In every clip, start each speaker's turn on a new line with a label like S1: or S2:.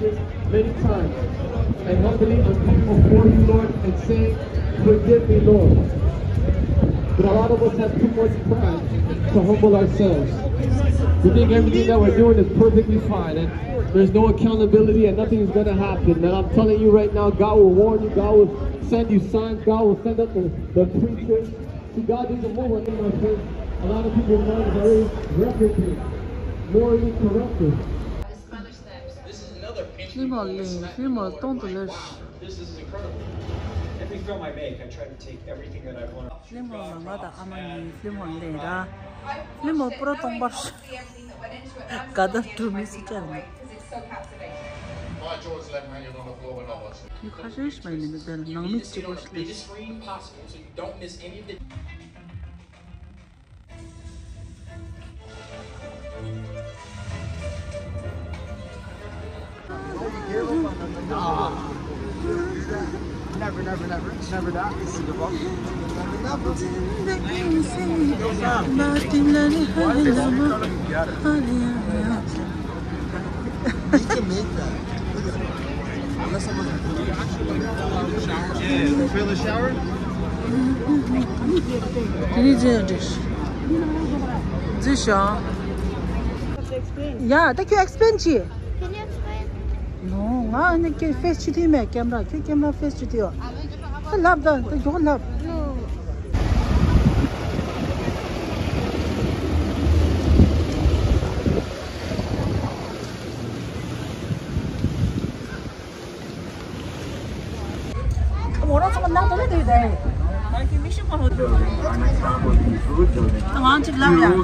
S1: sins many times. And humbly I'm coming before you, Lord, and saying, forgive me, Lord. But a lot of us have too much pride to humble ourselves. We think everything that we're doing is perfectly fine, and there's no accountability and nothing is going to happen. And I'm telling you right now, God will warn you, God will send you signs, God will send up the preachers. See, God needs a move on my friends. A lot of people's minds are already reprobate, morally corrupted.
S2: This is another pinch. This is incredible. Every film I make, I try to take everything that I've learned. Biggest screen possible, so you don't miss any of the.
S3: Never that. This is the box. You can make that. Unless someone feel the shower?
S4: Yeah, take you explain to you.
S5: Can you explain?
S4: No, I can face to the camera. Camera face to you. I love that. I don't love.
S5: No.
S4: 뭐라 저건 나 너네 돼. I want to love you.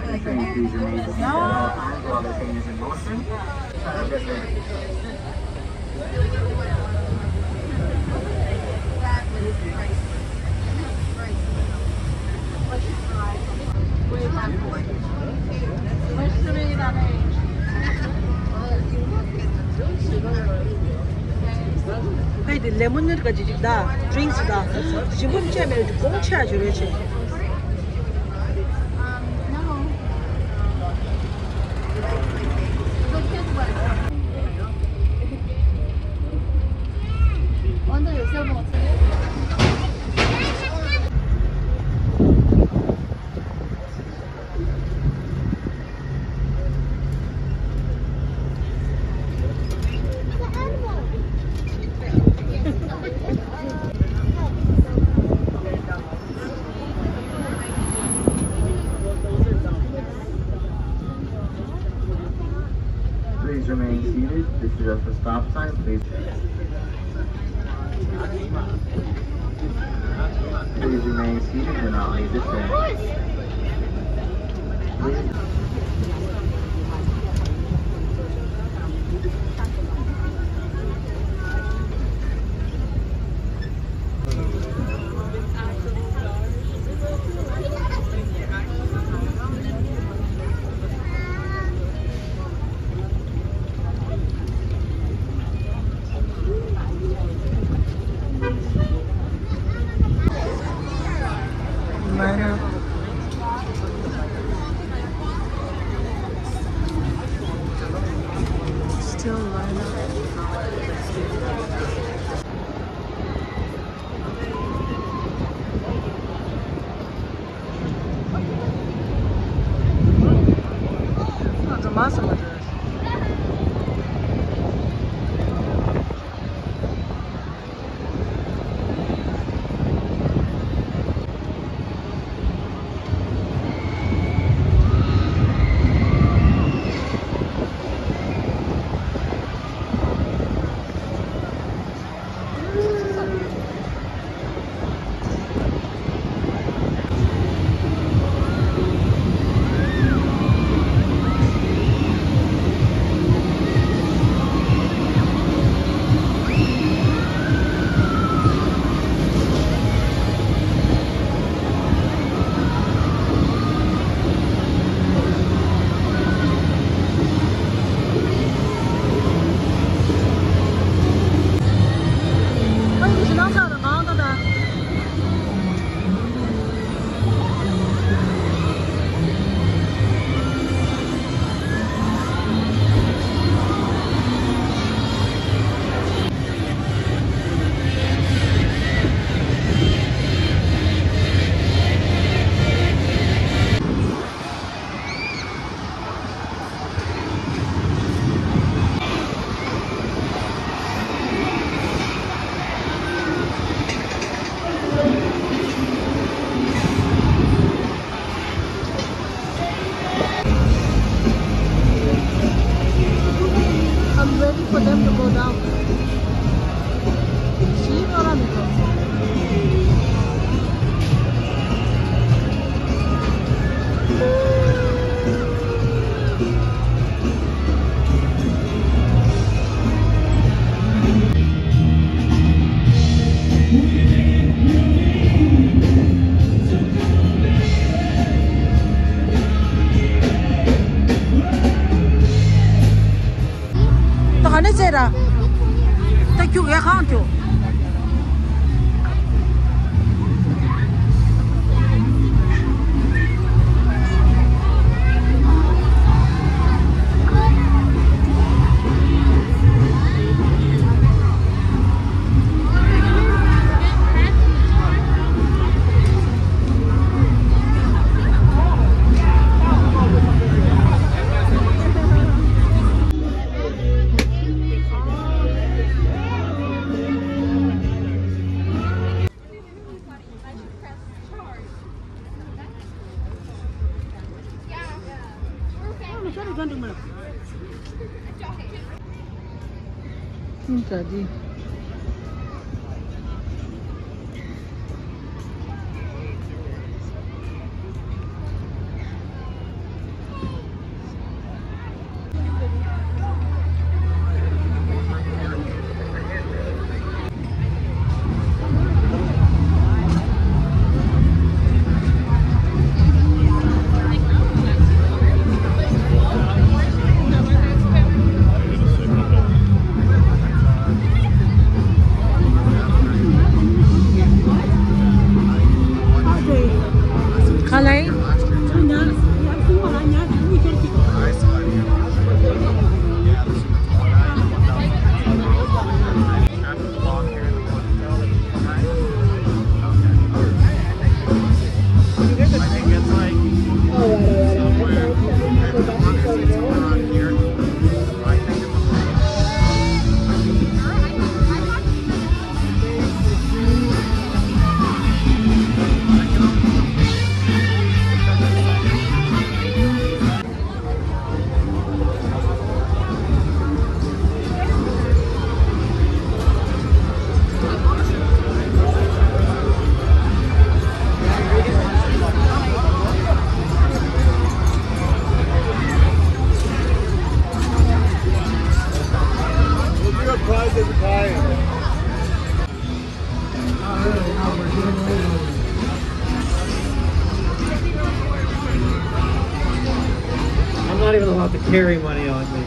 S4: 근데 레몬을까지 다 드링크다. 지금 쯤에 공차 주려지.
S5: 완전 요새 뭐
S6: Please remain seated. This is just a stop sign. Please remain seated and I'll leave the train. Please.
S4: Still line up. That's a massive address. waiting for them to go down. See, ra ta chu ya khang chu đi
S2: I'm not even allowed to carry money on me.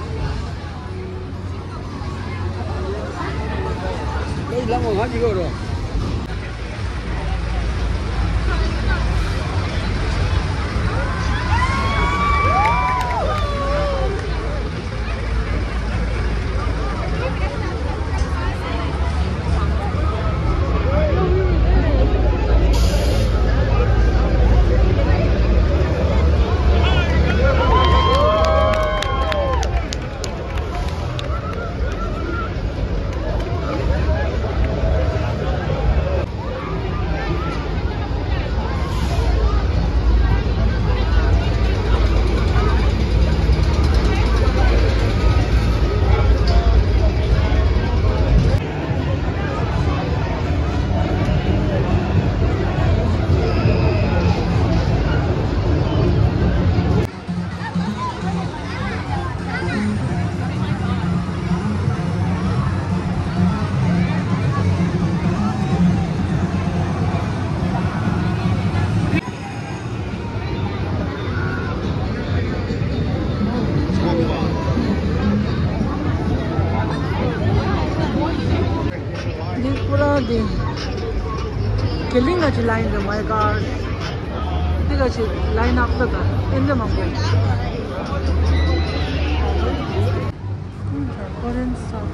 S2: Killing a line the my car. Because line up the in the mango. Orange sauce.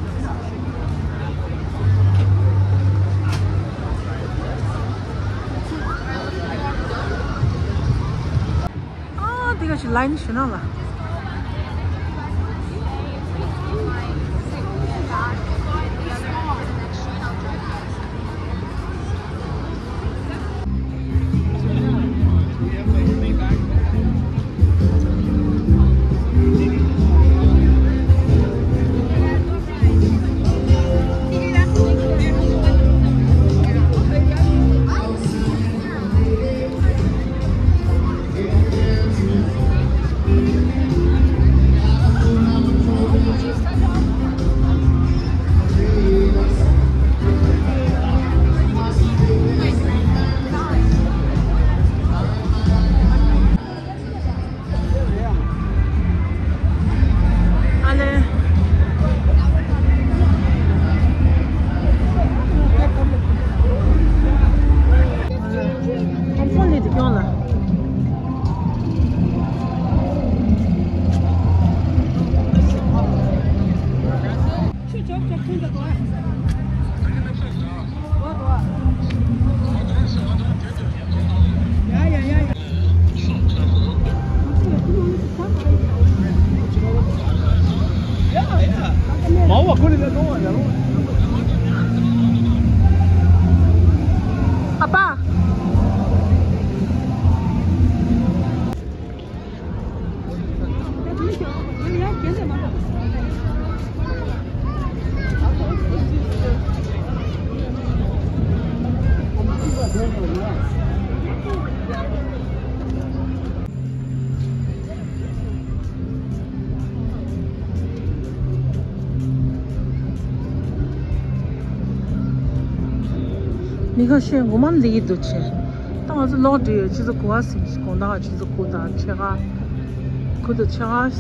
S2: Ah, because line shunala. 아빠.你看，现我们离都去，当时老的就是过生日，过那就是过到吃啊，过到吃啊是。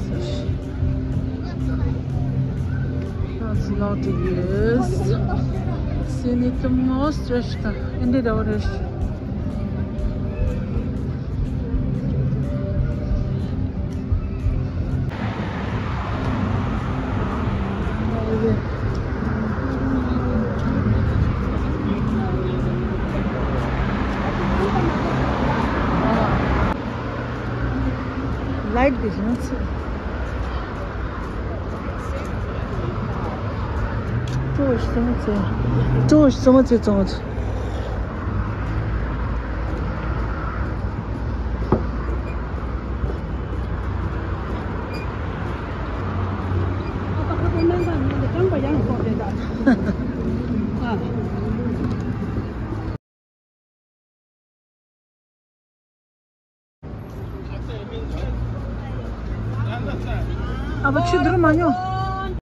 S2: 当时老的是，现在都没stress的，现在都是。Light business. George, someone said something. 아빠 추드름 아니야?